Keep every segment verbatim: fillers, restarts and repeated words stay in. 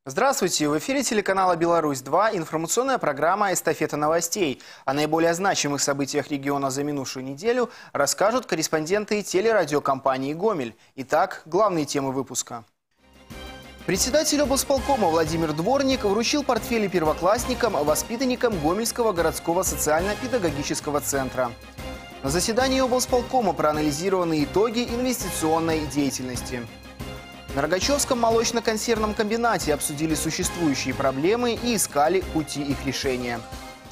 Здравствуйте! В эфире телеканала «Беларусь-два» информационная программа «Эстафета новостей». О наиболее значимых событиях региона за минувшую неделю расскажут корреспонденты телерадиокомпании «Гомель». Итак, главные темы выпуска. Председатель облсполкома Владимир Дворник вручил портфели первоклассникам, воспитанникам Гомельского городского социально-педагогического центра. На заседании облсполкома проанализированы итоги инвестиционной деятельности. На Рогачевском молочно-консервном комбинате обсудили существующие проблемы и искали пути их решения.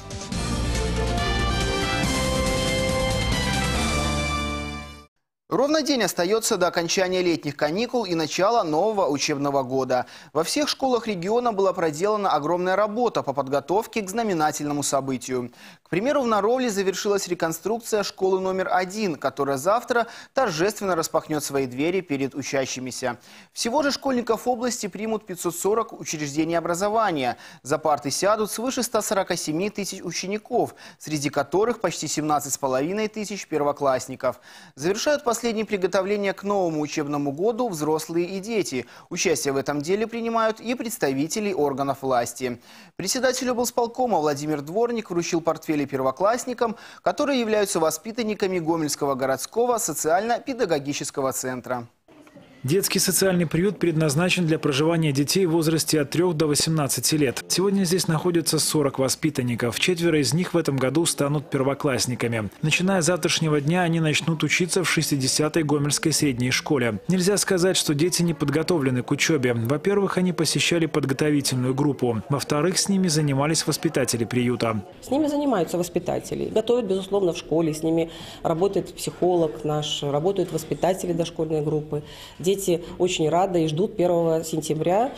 Ровно день остается до окончания летних каникул и начала нового учебного года. Во всех школах региона была проделана огромная работа по подготовке к знаменательному событию. К примеру, в Наровле завершилась реконструкция школы номер один, которая завтра торжественно распахнет свои двери перед учащимися. Всего же школьников области примут пятьсот сорок учреждений образования. За парты сядут свыше ста сорока семи тысяч учеников, среди которых почти семнадцать с половиной тысяч первоклассников. Завершают последние приготовления к новому учебному году взрослые и дети. Участие в этом деле принимают и представители органов власти. Председатель облсполкома Владимир Дворник вручил портфели первоклассникам, которые являются воспитанниками Гомельского городского социально-педагогического центра. Детский социальный приют предназначен для проживания детей в возрасте от трёх до восемнадцати лет. Сегодня здесь находится сорок воспитанников. Четверо из них в этом году станут первоклассниками. Начиная с завтрашнего дня они начнут учиться в шестидесятой Гомельской средней школе. Нельзя сказать, что дети не подготовлены к учебе. Во-первых, они посещали подготовительную группу. Во-вторых, с ними занимались воспитатели приюта. С ними занимаются воспитатели. Готовят, безусловно, в школе. С ними работает психолог наш, работают воспитатели дошкольной группы. Дети очень рады и ждут первого сентября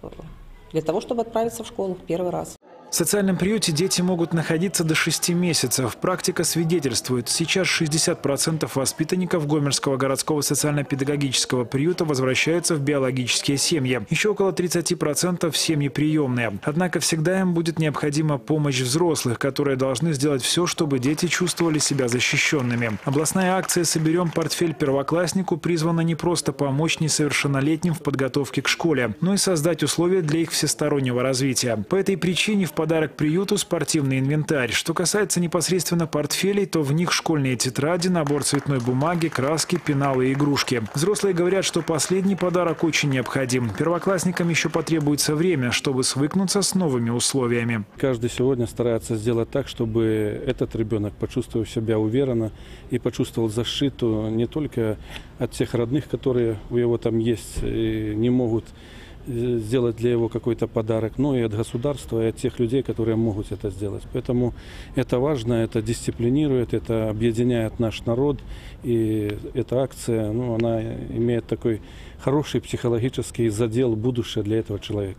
для того, чтобы отправиться в школу первый раз. В социальном приюте дети могут находиться до шести месяцев. Практика свидетельствует, сейчас шестьдесят процентов воспитанников Гомельского городского социально-педагогического приюта возвращаются в биологические семьи. Еще около тридцати процентов в семьи приемные. Однако всегда им будет необходима помощь взрослых, которые должны сделать все, чтобы дети чувствовали себя защищенными. Областная акция «Соберем портфель первокласснику» призвана не просто помочь несовершеннолетним в подготовке к школе, но и создать условия для их всестороннего развития. По этой причине в подарок приюту спортивный инвентарь. Что касается непосредственно портфелей, то в них школьные тетради, набор цветной бумаги, краски, пеналы и игрушки. Взрослые говорят, что последний подарок очень необходим. Первоклассникам еще потребуется время, чтобы свыкнуться с новыми условиями. Каждый сегодня старается сделать так, чтобы этот ребенок почувствовал себя уверенно и почувствовал защиту не только от тех родных, которые у него там есть и не могут сделать для его какой-то подарок, но и от государства, и от тех людей, которые могут это сделать. Поэтому это важно, это дисциплинирует, это объединяет наш народ. И эта акция, ну, она имеет такой хороший психологический задел будущее для этого человека.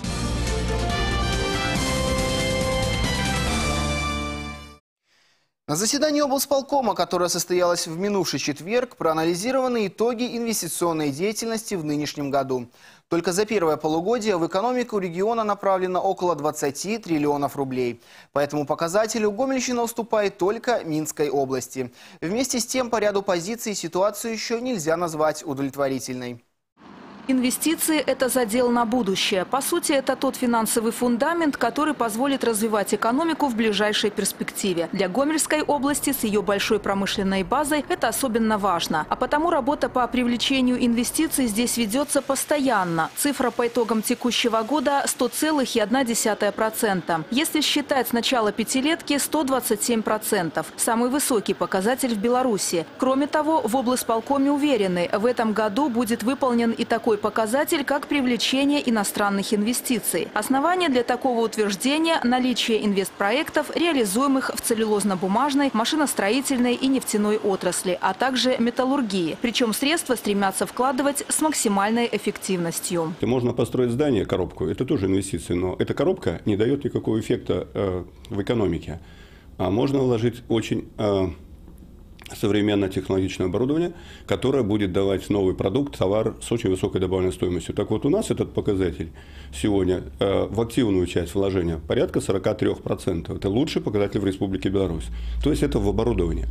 На заседании облсполкома, которое состоялось в минувший четверг, проанализированы итоги инвестиционной деятельности в нынешнем году. Только за первое полугодие в экономику региона направлено около двадцати триллионов рублей. По этому показателю Гомельщина уступает только Минской области. Вместе с тем, по ряду позиций ситуацию еще нельзя назвать удовлетворительной. Инвестиции – это задел на будущее. По сути, это тот финансовый фундамент, который позволит развивать экономику в ближайшей перспективе. Для Гомельской области с ее большой промышленной базой это особенно важно. А потому работа по привлечению инвестиций здесь ведется постоянно. Цифра по итогам текущего года – сто целых одна десятая процента. Если считать с начала пятилетки – сто двадцать семь процентов. Самый высокий показатель в Беларуси. Кроме того, в облсполкоме уверены, в этом году будет выполнен и такой показатель, как привлечение иностранных инвестиций. Основание для такого утверждения – наличие инвестпроектов, реализуемых в целлюлозно-бумажной, машиностроительной и нефтяной отрасли, а также металлургии. Причем средства стремятся вкладывать с максимальной эффективностью. Можно построить здание, коробку, это тоже инвестиции, но эта коробка не дает никакого эффекта э, в экономике. А можно вложить очень э, современное технологичное оборудование, которое будет давать новый продукт, товар с очень высокой добавленной стоимостью. Так вот, у нас этот показатель сегодня э, в активную часть вложения порядка сорока трёх процентов. Это лучший показатель в Республике Беларусь. То есть это в оборудовании.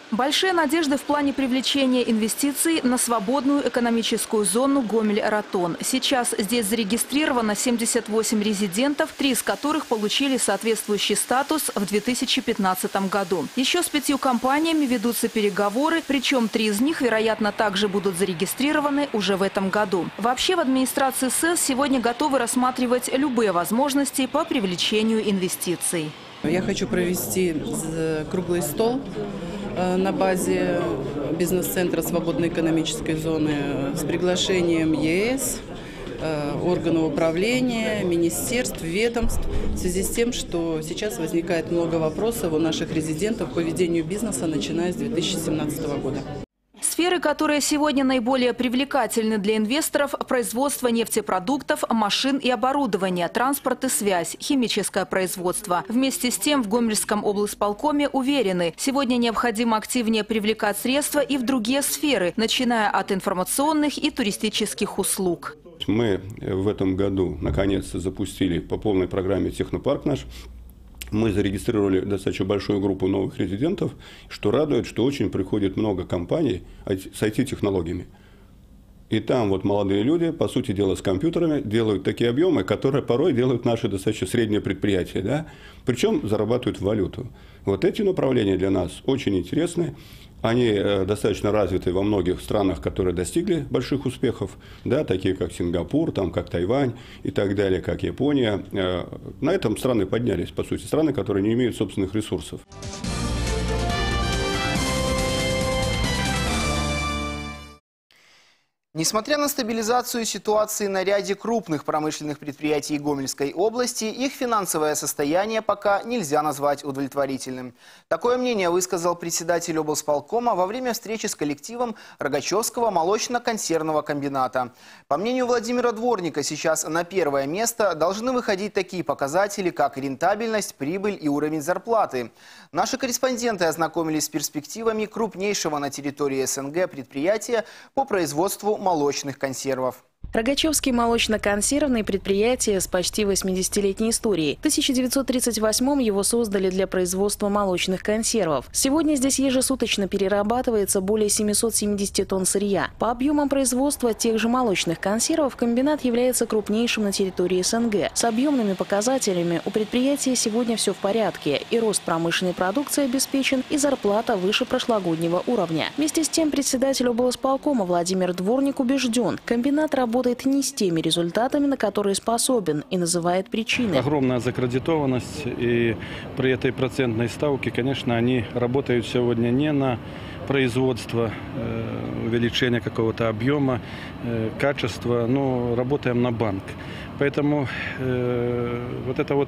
Большие надежды в плане привлечения инвестиций на свободную экономическую зону Гомель-Ротон. Сейчас здесь зарегистрировано семьдесят восемь резидентов, три из которых получили соответствующий статус в две тысячи пятнадцатом году. Еще с пятью компаниями ведутся переговоры, причем три из них, вероятно, также будут зарегистрированы уже в этом году. Вообще в администрации СЭС сегодня готовы рассматривать любые возможности по привлечению инвестиций. Я хочу провести круглый стол на базе бизнес-центра свободной экономической зоны с приглашением ЕС, органов управления, министерств, ведомств, в связи с тем, что сейчас возникает много вопросов у наших резидентов по ведению бизнеса, начиная с две тысячи семнадцатого года. Сферы, которые сегодня наиболее привлекательны для инвесторов – производство нефтепродуктов, машин и оборудования, транспорт и связь, химическое производство. Вместе с тем в Гомельском облсполкоме уверены, сегодня необходимо активнее привлекать средства и в другие сферы, начиная от информационных и туристических услуг. Мы в этом году наконец-то запустили по полной программе «Технопарк» наш. Мы зарегистрировали достаточно большую группу новых резидентов, что радует, что очень приходит много компаний с ай ти-технологиями. И там вот молодые люди, по сути дела, с компьютерами делают такие объемы, которые порой делают наши достаточно средние предприятия, да? Причем зарабатывают валюту. Вот эти направления для нас очень интересны. Они э, достаточно развиты во многих странах, которые достигли больших успехов, да, такие как Сингапур, там, как Тайвань и так далее, как Япония. Э, на этом страны поднялись, по сути, страны, которые не имеют собственных ресурсов. Несмотря на стабилизацию ситуации на ряде крупных промышленных предприятий Гомельской области, их финансовое состояние пока нельзя назвать удовлетворительным. Такое мнение высказал председатель облсполкома во время встречи с коллективом Рогачевского молочно-консервного комбината. По мнению Владимира Дворника, сейчас на первое место должны выходить такие показатели, как рентабельность, прибыль и уровень зарплаты. Наши корреспонденты ознакомились с перспективами крупнейшего на территории СНГ предприятия по производству молочных консервов. Рогачевский молочно-консервное предприятие с почти восьмидесятилетней историей. В тысяча девятьсот тридцать восьмом его создали для производства молочных консервов. Сегодня здесь ежесуточно перерабатывается более семисот семидесяти тонн сырья. По объемам производства тех же молочных консервов комбинат является крупнейшим на территории СНГ. С объемными показателями у предприятия сегодня все в порядке. И рост промышленной продукции обеспечен, и зарплата выше прошлогоднего уровня. Вместе с тем председатель облсполкома Владимир Дворник убежден, комбинат работает работает не с теми результатами, на которые способен, и называет причины. Огромная закредитованность, и при этой процентной ставке, конечно, они работают сегодня не на производство, э, увеличение какого-то объема, э, качества, но работаем на банк. Поэтому э, вот это вот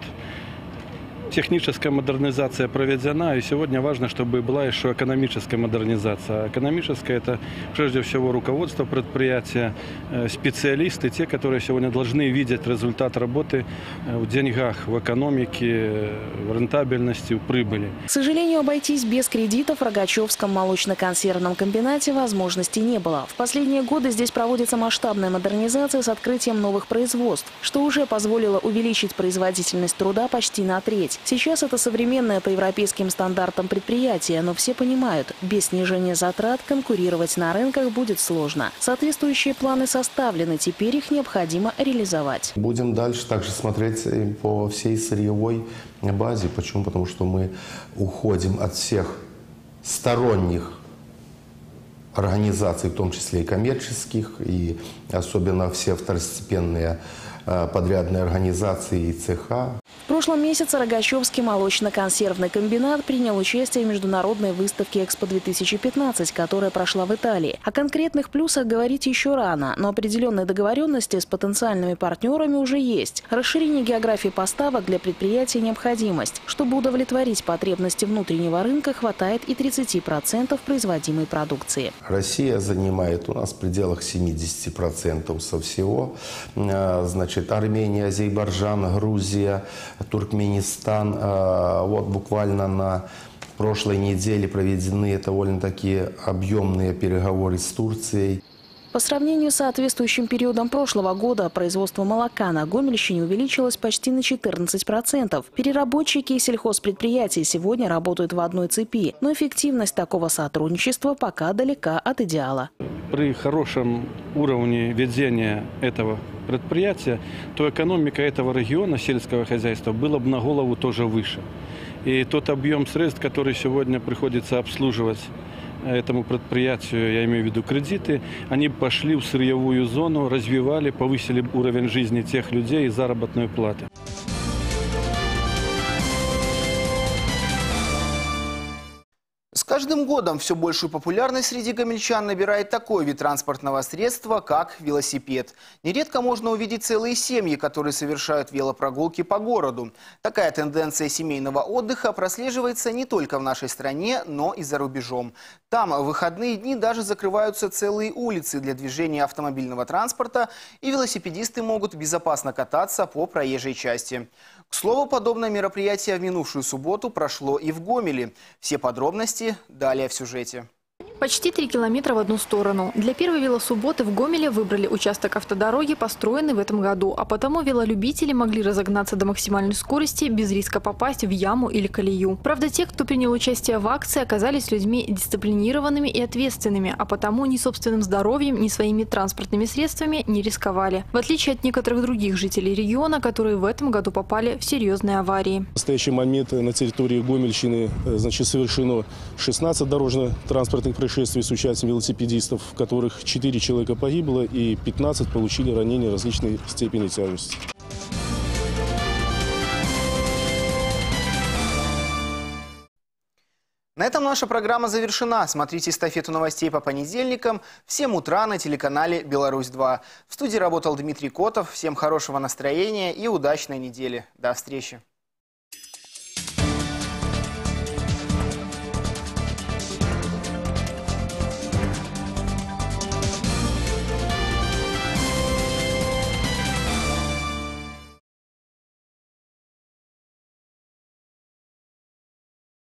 техническая модернизация проведена, и сегодня важно, чтобы была еще экономическая модернизация. Экономическая – это прежде всего руководство предприятия, специалисты, те, которые сегодня должны видеть результат работы в деньгах, в экономике, в рентабельности, в прибыли. К сожалению, обойтись без кредитов в Рогачевском молочно-консервном комбинате возможности не было. В последние годы здесь проводится масштабная модернизация с открытием новых производств, что уже позволило увеличить производительность труда почти на треть. Сейчас это современное по европейским стандартам предприятие, но все понимают, без снижения затрат конкурировать на рынках будет сложно. Соответствующие планы составлены, теперь их необходимо реализовать. Будем дальше также смотреть по всей сырьевой базе. Почему? Потому что мы уходим от всех сторонних организаций, в том числе и коммерческих, и особенно все второстепенные подрядные организации и цеха. В прошлом месяце Рогачевский молочно-консервный комбинат принял участие в международной выставке «Экспо-две тысячи пятнадцать», которая прошла в Италии. О конкретных плюсах говорить еще рано, но определенные договоренности с потенциальными партнерами уже есть. Расширение географии поставок для предприятия – необходимость. Чтобы удовлетворить потребности внутреннего рынка, хватает и тридцати процентов производимой продукции. Россия занимает у нас в пределах семидесяти процентов со всего. Значит, Армения, Азербайджан, Грузия, Туркменистан. Вот буквально на прошлой неделе проведены довольно-таки объемные переговоры с Турцией. По сравнению с соответствующим периодом прошлого года производство молока на Гомельщине увеличилось почти на четырнадцать процентов. Переработчики и сельхозпредприятия сегодня работают в одной цепи, но эффективность такого сотрудничества пока далека от идеала. При хорошем уровне ведения этого предприятия, то экономика этого региона сельского хозяйства была бы на голову тоже выше. И тот объем средств, который сегодня приходится обслуживать этому предприятию, я имею в виду кредиты, они пошли в сырьевую зону, развивали, повысили уровень жизни тех людей и заработную плату. С каждым годом все большую популярность среди гомельчан набирает такой вид транспортного средства, как велосипед. Нередко можно увидеть целые семьи, которые совершают велопрогулки по городу. Такая тенденция семейного отдыха прослеживается не только в нашей стране, но и за рубежом. Там в выходные дни даже закрываются целые улицы для движения автомобильного транспорта, и велосипедисты могут безопасно кататься по проезжей части. К слову, подобное мероприятие в минувшую субботу прошло и в Гомеле. Все подробности далее в сюжете. Почти три километра в одну сторону. Для первой велосубботы в Гомеле выбрали участок автодороги, построенный в этом году. А потому велолюбители могли разогнаться до максимальной скорости без риска попасть в яму или колею. Правда, те, кто принял участие в акции, оказались людьми дисциплинированными и ответственными, а потому ни собственным здоровьем, ни своими транспортными средствами не рисковали. В отличие от некоторых других жителей региона, которые в этом году попали в серьезные аварии. В настоящий момент на территории Гомельщины значит, совершено шестнадцать дорожно-транспортных происшествий с участием велосипедистов, в которых четыре человека погибло и пятнадцать получили ранения различной степени тяжести. На этом наша программа завершена. Смотрите эстафету новостей по понедельникам в семь утра на телеканале Беларусь два. В студии работал Дмитрий Котов. Всем хорошего настроения и удачной недели. До встречи.